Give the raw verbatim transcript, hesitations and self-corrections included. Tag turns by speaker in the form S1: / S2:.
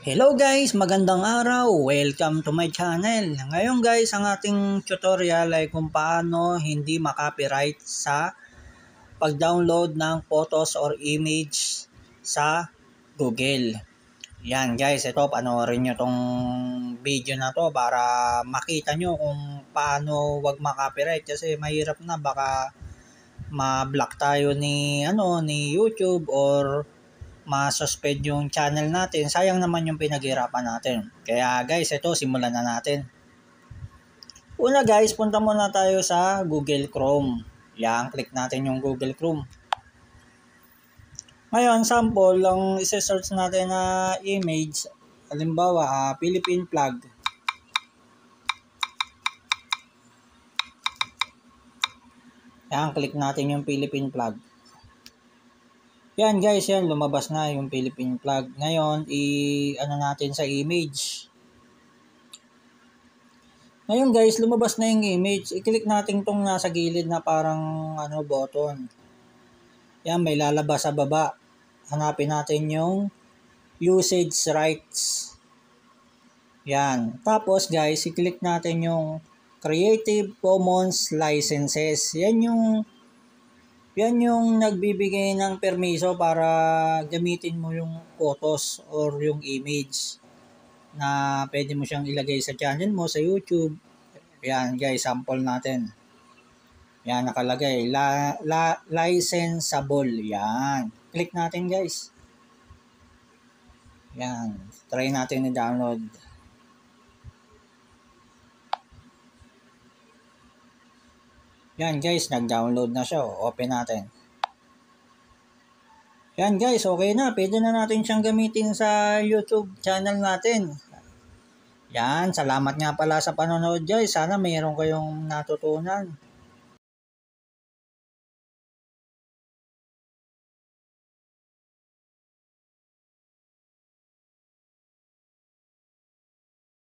S1: Hello guys, magandang araw. Welcome to my channel. Ngayon guys, ang ating tutorial ay kung paano hindi makopyright sa pag-download ng photos or image sa Google. Yan guys, ito panoorin nyo tong video na to para makita nyo kung paano wag makopyright kasi mahirap na baka ma-block tayo ni ano ni YouTube or ma-suspend yung channel natin. Sayang naman yung pinaghirapan natin. Kaya guys, ito simulan na natin. Una guys, punta muna tayo sa Google Chrome. Yan, click natin yung Google Chrome. Ngayon, sample, ang isa-search natin na image, halimbawa, uh, Philippine flag. Yan, click natin yung Philippine flag. Yan guys, yan lumabas na yung Philippine flag. Ngayon, i-ano natin sa image. Ngayon guys, lumabas na yung image. I-click natin tong nasa gilid na parang ano button. Yan, may lalabas sa baba. Hanapin natin yung usage rights. Yan. Tapos guys, i-click natin yung Creative Commons licenses. Yan yung Yan yung nagbibigay ng permiso para gamitin mo yung photos or yung image na pwede mo siyang ilagay sa channel mo sa YouTube. Yan guys, sample natin. Yan nakalagay, la, la, licensable. Yan. Click natin guys. Yan. Try natin i-download. Yan guys, nag-download na siya. Open natin. Yan guys, okay na. Pwede na natin siyang gamitin sa YouTube channel natin. Yan, salamat nga pala sa panonood guys. Sana mayroon kayong natutunan.